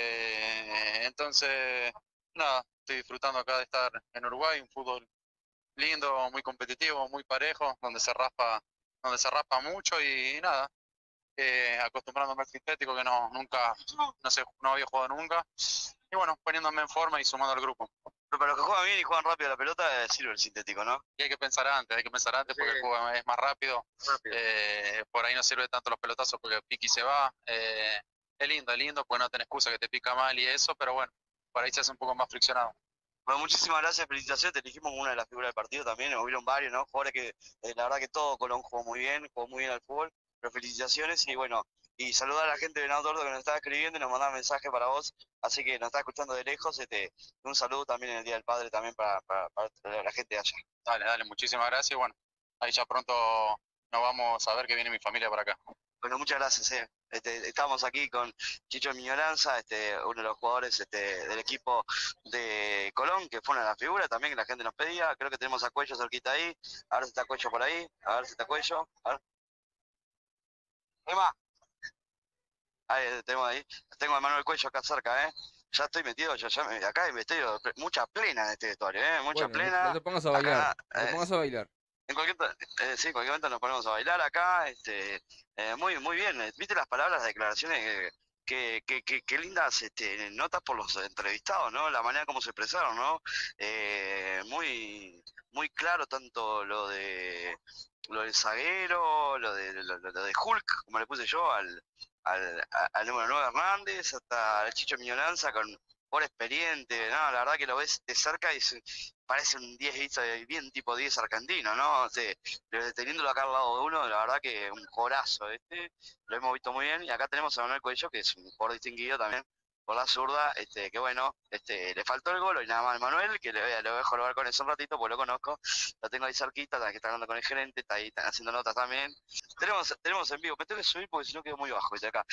Entonces, nada, estoy disfrutando acá de estar en Uruguay, un fútbol lindo, muy competitivo, muy parejo, donde se raspa mucho y nada, acostumbrándome al sintético que no había jugado nunca. Y bueno, poniéndome en forma y sumando al grupo. Pero para los que juegan bien y juegan rápido la pelota, sirve el sintético, ¿no? Y hay que pensar antes porque el juego es más rápido. Por ahí no sirve tanto los pelotazos porque Piqui se va. Es lindo, porque no tenés excusa que te pica mal y eso, pero bueno, por ahí se hace un poco más friccionado. Bueno, muchísimas gracias, felicitaciones, te elegimos como una de las figuras del partido también, hubieron varios, ¿no? Jugadores que la verdad que todo Colón jugó muy bien al fútbol, pero felicitaciones y bueno, y saludar a la gente de Venado Tuerto que nos estaba escribiendo y nos mandaba mensajes para vos, así que nos está escuchando de lejos, un saludo también en el Día del Padre también para la gente de allá. Dale, muchísimas gracias y bueno, ahí ya pronto nos vamos a ver que viene mi familia para acá. Bueno, muchas gracias. Estamos aquí con Chicho Miñolanza, uno de los jugadores del equipo de Colón, que fue una de las figuras también que la gente nos pedía. Creo que tenemos a Cuello cerquita ahí. A ver si está Cuello por ahí. A ver si está Cuello. A ver. Emma. Ahí tenemos ahí. Tengo a Manuel Cuello acá cerca, ¿eh? Ya estoy metido, acá estoy mucha plena en este vestuario, ¿eh? Mucha plena. No te pongas a bailar. Acá, no te pongas a bailar. En cualquier momento nos ponemos a bailar acá, muy bien, viste las palabras, las declaraciones, que lindas notas por los entrevistados, ¿no? La manera como se expresaron, ¿no? Muy claro tanto lo del zaguero, lo de Hulk, como le puse yo, al número 9 Hernández, hasta el Chicho Miñolanza por experiente, ¿no? La verdad que lo ves de cerca y parece un 10 bien tipo 10 argentino, ¿no? Teniéndolo acá al lado de uno, la verdad que un jorazo, lo hemos visto muy bien. Y acá tenemos a Manuel Cuello, que es un jugador distinguido también por la zurda, que bueno, le faltó el gol y nada más al Manuel, que le voy a jorobar con eso un ratito, porque lo conozco, lo tengo ahí cerquita, que está hablando con el gerente, está ahí haciendo notas también. Tenemos en vivo, me tengo que subir porque si no quedo muy bajo, ¿viste? Acá.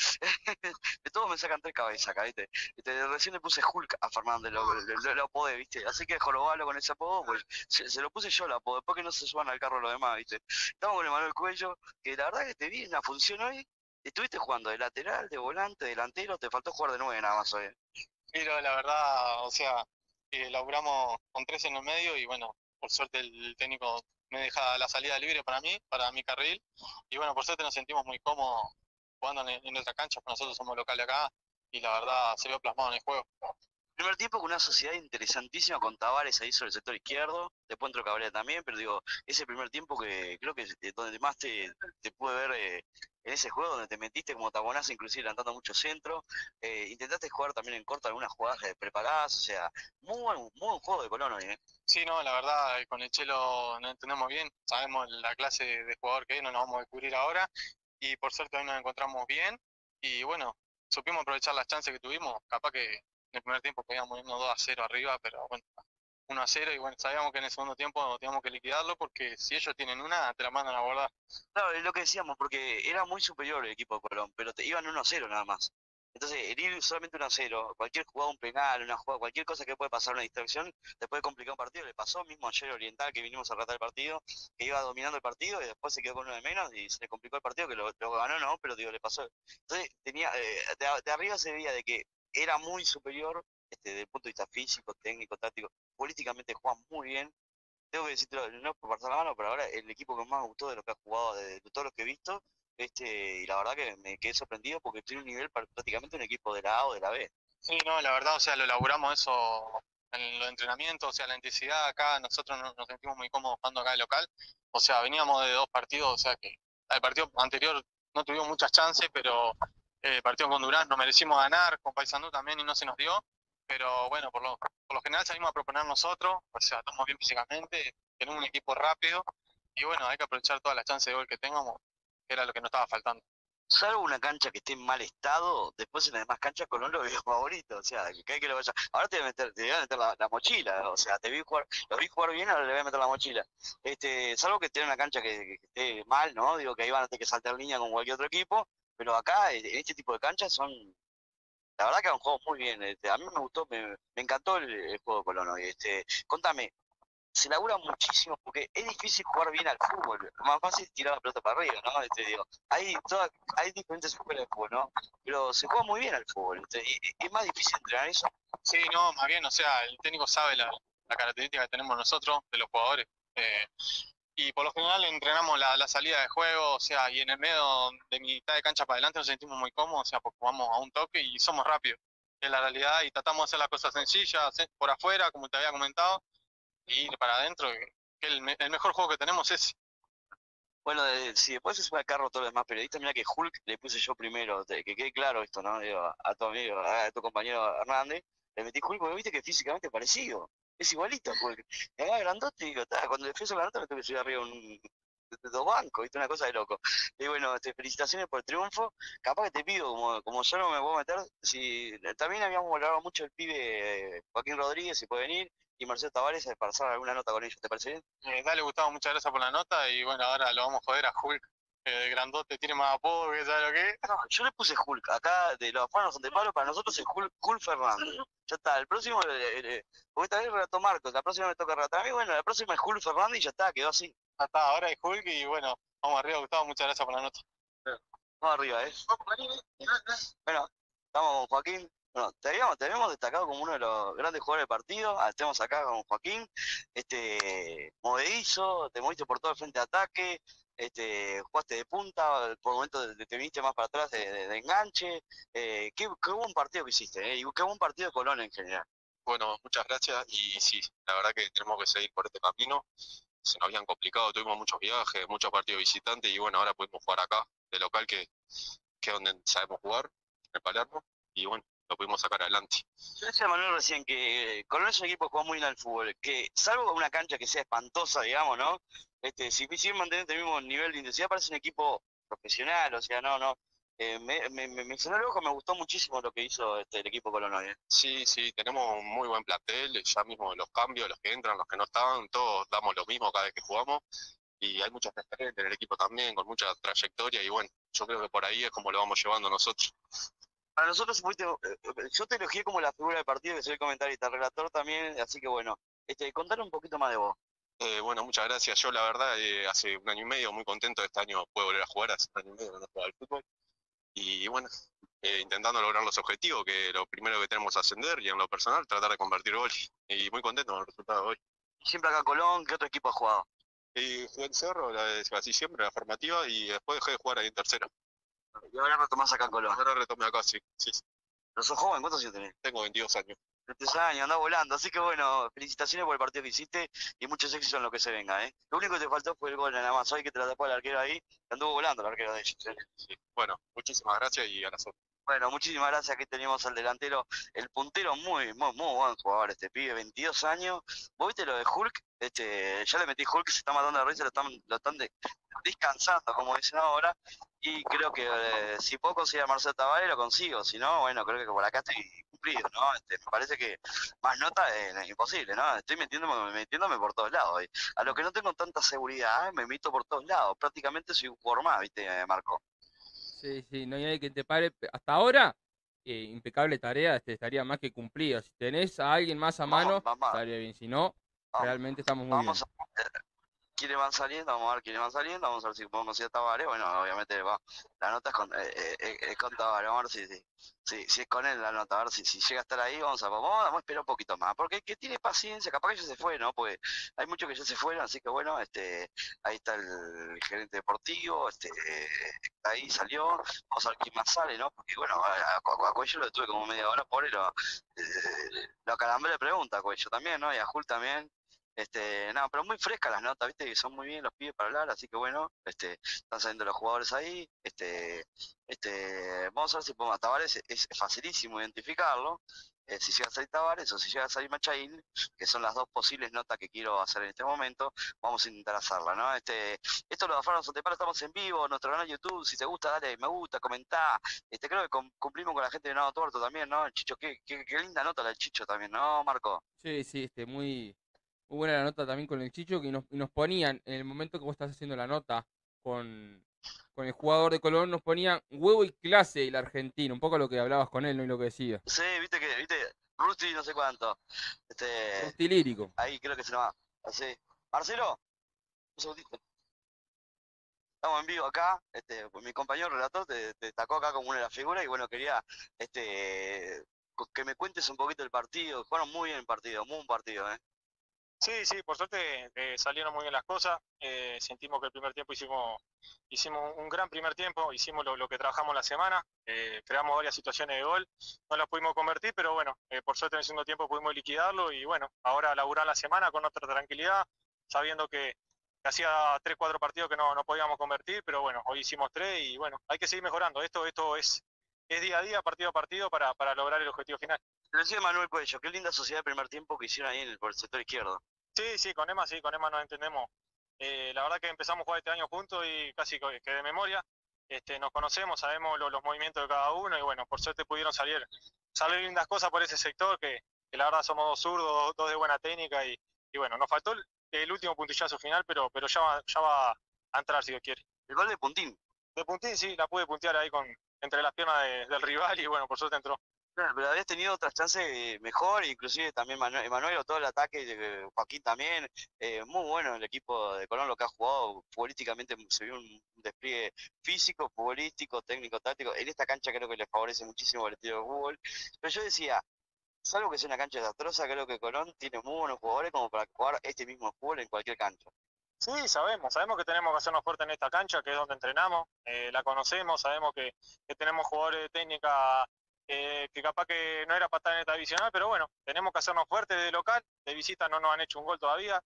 De todos me sacan 3 cabezas acá, ¿viste? Recién le puse Hulk a Fernández, lo apodé, ¿viste? Así que jorobalo con ese apodo, pues se lo puse yo el apodo, después que no se suban al carro los demás, ¿viste? Estamos con el Manuel Cuello, que la verdad que te vi en la función hoy. ¿Estuviste jugando de lateral, de volante, delantero? Te faltó jugar de 9 nada más hoy. Pero la verdad, o sea, laburamos con 3 en el medio y bueno, por suerte el técnico me deja la salida libre para mi carril. Y bueno, por suerte nos sentimos muy cómodos jugando en nuestra cancha, porque nosotros somos locales acá y la verdad se vio plasmado en el juego. Primer tiempo con una sociedad interesantísima con Tavares ahí sobre el sector izquierdo, después entró Cabrera también, pero digo, ese primer tiempo que creo que es donde más te pude ver en ese juego, donde te metiste como tabonazo, inclusive levantando mucho centro, intentaste jugar también en corto algunas jugadas preparadas, o sea, muy buen juego de Colón hoy, ¿eh? Sí, no, la verdad, con el Chelo nos entendemos bien, sabemos la clase de jugador que es, no nos vamos a descubrir ahora, y por suerte hoy nos encontramos bien, y bueno, supimos aprovechar las chances que tuvimos, capaz que en el primer tiempo podíamos irnos 2-0 arriba, pero bueno, 1-0 y bueno, sabíamos que en el segundo tiempo teníamos que liquidarlo porque si ellos tienen una, te la mandan a guardar. Claro, es lo que decíamos, porque era muy superior el equipo de Colón, pero iban 1-0 nada más. Entonces, el ir solamente 1-0, cualquier jugada, un penal, una jugada, cualquier cosa que puede pasar, una distracción, te puede complicar un partido. Le pasó mismo ayer Oriental, que vinimos a tratar el partido, que iba dominando el partido y después se quedó con uno de menos y se le complicó el partido, que lo ganó, no, pero digo, le pasó. Entonces, de arriba se veía de que era muy superior, desde el punto de vista físico, técnico, táctico, políticamente juega muy bien. Tengo que decirte, no es por pasar la mano, pero ahora el equipo que más me gustó de lo que ha jugado, de todos los que he visto, y la verdad que me quedé sorprendido porque tiene un nivel prácticamente un equipo de la A o de la B. Sí, no, la verdad, o sea, lo laburamos eso en los entrenamientos, o sea, la intensidad acá, nosotros nos sentimos muy cómodos jugando acá de local, o sea, veníamos de 2 partidos, o sea que el partido anterior no tuvimos muchas chances, pero el partido con Durán nos merecimos ganar, con Paysandú también y no se nos dio, pero bueno, por lo general salimos a proponer nosotros, o sea, estamos bien físicamente, tenemos un equipo rápido, y bueno, hay que aprovechar todas las chances de gol que tengamos, que era lo que nos estaba faltando. Salvo una cancha que esté en mal estado, después en las demás canchas Colón lo veo favorito, o sea, que cada que lo vaya. Ahora te voy a meter la mochila, o sea, lo vi jugar bien, ahora le voy a meter la mochila. Salvo que esté en una cancha que esté mal, ¿no? Digo que ahí van a tener que saltar línea con cualquier otro equipo, pero acá, en este tipo de canchas la verdad que es un juego muy bien. A mí me gustó, me encantó el juego de Colón hoy. Contame, se labura muchísimo porque es difícil jugar bien al fútbol. Más fácil tirar la pelota para arriba, ¿no? Digo, hay diferentes escuelas de fútbol, ¿no? Pero se juega muy bien al fútbol. Es más difícil entrenar eso. Sí, no, más bien, o sea, el técnico sabe la característica que tenemos nosotros, de los jugadores. Eh, y por lo general entrenamos la salida de juego, o sea, y en el medio de mitad de cancha para adelante nos sentimos muy cómodos, o sea, porque jugamos a un toque y somos rápidos, es la realidad, y tratamos de hacer las cosas sencillas, por afuera, como te había comentado, y ir para adentro, que el mejor juego que tenemos es... Bueno, si después se sube al carro todos los demás periodistas, mira que Hulk le puse yo primero, que quede claro esto, ¿no? Digo, a tu amigo, a tu compañero Hernández, le metí Hulk porque viste que físicamente es parecido, es igualito a Hulk. Y además grandote, digo, cuando le fui a la nota me tuve que subir arriba de dos bancos, viste, una cosa de loco. Y bueno, felicitaciones por el triunfo. Capaz que te pido, como yo no me puedo meter, si también habíamos valorado mucho el pibe Joaquín Rodríguez, si puede venir, y Marcelo Tavares para hacer alguna nota con ellos, ¿te parece bien? Dale, Gustavo, muchas gracias por la nota y bueno, ahora lo vamos a joder a Hulk, grandote, tiene más apodo, que sabe lo que es. No, yo le puse Hulk, acá de los afuera no son de palo, para nosotros es Hulk Fernández. Ya está, el próximo, porque esta vez relató Marcos, la próxima me toca relatar a mí, bueno, la próxima es Hulk Fernández y ya está, quedó así. Ya está, ahora es Hulk y bueno, vamos arriba, Gustavo, muchas gracias por la nota. Vamos arriba, Bueno, estamos con Joaquín. Bueno, te habíamos destacado como uno de los grandes jugadores del partido. Estemos acá con Joaquín. Movedizo, te moviste por todo el frente de ataque. Jugaste de punta, por momentos te viniste más para atrás de enganche. Qué buen partido que hiciste, y qué buen partido de Colón en general. Bueno, muchas gracias y sí, la verdad que tenemos que seguir por este camino. Se nos habían complicado, tuvimos muchos viajes, muchos partidos visitantes y bueno, ahora pudimos jugar acá, de local, que es donde sabemos jugar, en Palermo, y bueno, lo pudimos sacar adelante. Yo decía a Manuel recién que Colón es un equipo que juega muy bien al fútbol, que salvo una cancha que sea espantosa, digamos, ¿no? Si siguen manteniendo el mismo nivel de intensidad, parece un equipo profesional, o sea, no. Me sonó el ojo, me gustó muchísimo lo que hizo el equipo Colón hoy. Sí, tenemos un muy buen plantel, ya mismo los cambios, los que entran, los que no estaban, todos damos lo mismo cada vez que jugamos, y hay muchas referentes en el equipo también, con mucha trayectoria, y bueno, yo creo que por ahí es como lo vamos llevando nosotros. Para nosotros yo te elogié como la figura del partido, que soy el comentarista, el relator también, así que bueno, contale un poquito más de vos. Bueno, muchas gracias. Yo la verdad hace un año y medio muy contento de este año puedo volver a jugar, hace un año y medio que no jugaba al fútbol. Y bueno, intentando lograr los objetivos, que lo primero que tenemos es ascender y en lo personal tratar de convertir goles. Y muy contento con el resultado de hoy. Siempre acá en Colón, ¿qué otro equipo has jugado? Jugué en Cerro, así siempre, la formativa, y después dejé de jugar ahí en tercera. Y ahora retomás acá en Colón. Ahora retomé acá, sí. ¿No sos joven? ¿Cuántos años tenés? Tengo 22 años. 22 años, andás volando. Así que bueno, felicitaciones por el partido que hiciste y muchos éxitos en lo que se venga, ¿eh? Lo único que te faltó fue el gol nada más. Hoy que te la tapó el arquero ahí, anduvo volando el arquero de ellos. Sí. Bueno, muchísimas gracias y a las otras. Bueno, muchísimas gracias. Aquí tenemos al delantero, el puntero, muy buen jugador este pibe, 22 años. ¿Vos viste lo de Hulk? Ya le metí Hulk, se está matando de risa, lo están descansando, como dicen ahora. Y creo que si puedo conseguir a Marcelo Tavares, lo consigo. Si no, bueno, creo que por acá estoy cumplido, ¿no? Me parece que más nota es imposible, ¿no? Estoy metiéndome por todos lados. Y a lo que no tengo tanta seguridad, me meto por todos lados. Prácticamente soy un jugador más, ¿viste, Marco? Sí, no hay nadie que te pare. Hasta ahora, impecable tarea, estaría más que cumplida. Si tenés a alguien más a mano, estaría bien. Si no, realmente estamos muy bien. ¿Quiénes van saliendo? Vamos a ver quiénes van saliendo. Vamos a ver si podemos ir a Tavares. Bueno, obviamente la nota es con Tavares. Vamos a ver si es con él la nota. A ver si llega a estar ahí. Vamos a esperar un poquito más. Porque que tiene paciencia. Capaz que ya se fue, ¿no? Pues hay muchos que ya se fueron. Así que bueno, ahí está el gerente deportivo. Ahí salió. Vamos a ver quién más sale, ¿no? Porque bueno, a Cuello lo detuve como media hora. Pobre, lo acalambré de pregunta a Cuello también, ¿no? Y a Jul también. No, pero muy frescas las notas, viste, que son muy bien los pibes para hablar, así que bueno, están saliendo los jugadores ahí, vamos a ver si podemos, a Tavares es facilísimo identificarlo, si llega a salir Tavares o si llega a salir Machaín, que son las dos posibles notas que quiero hacer en este momento, vamos a intentar hacerla, ¿no? Esto lo de Afuera no son de palo, estamos en vivo, nuestro canal de YouTube, si te gusta, dale me gusta, comentá, creo que cumplimos con la gente de Nado Tuerto también, ¿no? El Chicho, qué linda nota la del Chicho también, ¿no, Marco? Sí, muy buena la nota también con el Chicho, que nos ponían, en el momento que vos estás haciendo la nota con el jugador de Colón, nos ponían huevo y clase el argentino, un poco lo que hablabas con él, ¿no? Y lo que decía. Sí, viste, Rusty no sé cuánto. Rusty lírico. Ahí creo que se nos va. Así. Marcelo, un segundito. Estamos en vivo acá, mi compañero relator te destacó acá como una de las figuras y bueno, quería que me cuentes un poquito el partido. Jugaron muy bien el partido, muy buen partido, ¿eh? Sí, por suerte salieron muy bien las cosas. Sentimos que el primer tiempo hicimos un gran primer tiempo, hicimos lo que trabajamos la semana, creamos varias situaciones de gol, no las pudimos convertir, pero bueno, por suerte en el segundo tiempo pudimos liquidarlo y bueno, ahora laburar la semana con otra tranquilidad, sabiendo que hacía 3, 4 partidos que no podíamos convertir, pero bueno, hoy hicimos 3 y bueno, hay que seguir mejorando. Esto es día a día, partido a partido para lograr el objetivo final. Lo decía Manuel Cuello, qué linda sociedad de primer tiempo que hicieron ahí por el sector izquierdo. Sí, con Emma nos entendemos. La verdad que empezamos a jugar este año juntos y casi que de memoria. Nos conocemos, sabemos los movimientos de cada uno y bueno, por suerte pudieron salir lindas cosas por ese sector, que la verdad somos 2 zurdos, 2 de buena técnica y bueno, nos faltó el último puntillazo final, pero ya va a entrar si Dios quiere. El gol de Puntín. De Puntín sí, la pude puntear ahí entre las piernas del rival y bueno, por suerte entró. Claro, pero habías tenido otras chances mejor, inclusive también Emanuel o todo el ataque de Joaquín también, muy bueno el equipo de Colón, lo que ha jugado futbolísticamente, se vio un despliegue físico, futbolístico, técnico, táctico, en esta cancha creo que le favorece muchísimo el estilo de fútbol, pero yo decía, salvo que sea una cancha desastrosa, creo que Colón tiene muy buenos jugadores como para jugar este mismo fútbol en cualquier cancha. Sí, sabemos que tenemos que hacernos fuerte en esta cancha, que es donde entrenamos, la conocemos, sabemos que tenemos jugadores de técnica que capaz que no era para estar en esta divisional, pero bueno, tenemos que hacernos fuertes de local, de visita no nos han hecho un gol todavía,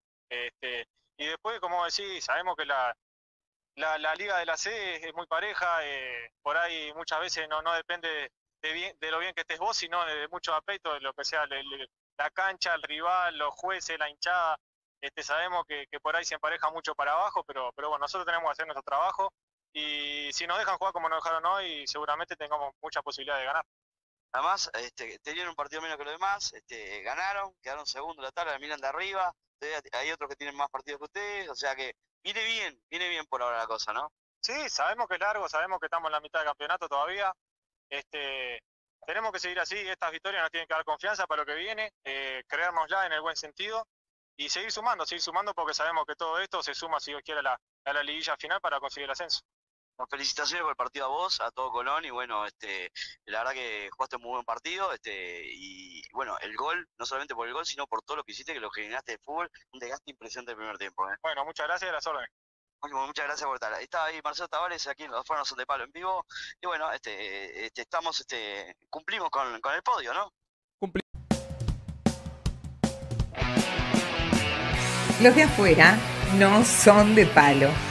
y después, como decís, sabemos que la liga de la C es muy pareja, por ahí muchas veces no depende de lo bien que estés vos, sino de muchos aspectos, de lo que sea la cancha, el rival, los jueces, la hinchada. Sabemos que por ahí se empareja mucho para abajo, pero bueno, nosotros tenemos que hacer nuestro trabajo y si nos dejan jugar como nos dejaron hoy, seguramente tengamos mucha posibilidad de ganar. Además, tenían un partido menos que los demás, ganaron, quedaron segundo en la tabla, miran de arriba, hay otros que tienen más partidos que ustedes, o sea que viene bien por ahora la cosa, ¿no? Sí, sabemos que es largo, sabemos que estamos en la mitad del campeonato todavía, tenemos que seguir así, estas victorias nos tienen que dar confianza para lo que viene, creérnosla en el buen sentido y seguir sumando porque sabemos que todo esto se suma si Dios quiere a la liguilla final para conseguir el ascenso. Felicitaciones por el partido a vos, a todo Colón y bueno, la verdad que jugaste un muy buen partido y bueno, el gol, no solamente por el gol, sino por todo lo que hiciste, que lo generaste de fútbol, un desgaste impresionante del primer tiempo. Bueno, muchas gracias y a las órdenes. Bueno, muchas gracias por estar. Estaba ahí Marcelo Tavares, aquí en Los Afuera No Son de Palo en vivo y bueno, estamos, cumplimos con el podio, ¿no? Los de afuera no son de palo.